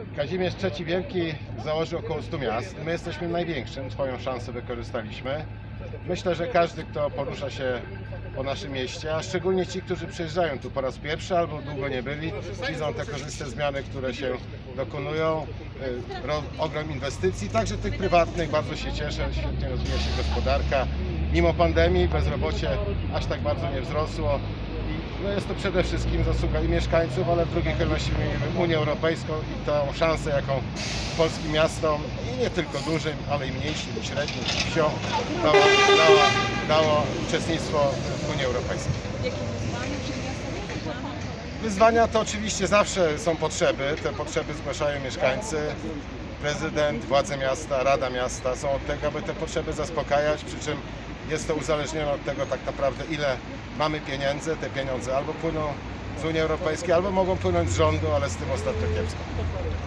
Kazimierz III Wielki założył około 100 miast. My jesteśmy największym, swoją szansę wykorzystaliśmy. Myślę, że każdy, kto porusza się po naszym mieście, a szczególnie ci, którzy przyjeżdżają tu po raz pierwszy albo długo nie byli, widzą te korzystne zmiany, które się dokonują, ogrom inwestycji, także tych prywatnych. Bardzo się cieszę, świetnie rozwija się gospodarka. Mimo pandemii bezrobocie aż tak bardzo nie wzrosło. No jest to przede wszystkim zasługa i mieszkańców, ale w drugiej kolejności Unię Europejską i tą szansę, jaką polskim miastom, i nie tylko dużym, ale i mniejszym, i średnim, i wsiom dało uczestnictwo w Unii Europejskiej. Jakie wyzwania przed miastem? Wyzwania to oczywiście zawsze są potrzeby. Te potrzeby zgłaszają mieszkańcy, prezydent, władze miasta, Rada Miasta są od tego, aby te potrzeby zaspokajać, przy czym jest to uzależnione od tego tak naprawdę, ile mamy pieniędzy. Te pieniądze albo płyną z Unii Europejskiej, albo mogą płynąć z rządu, ale z tym ostatnio kiepsko.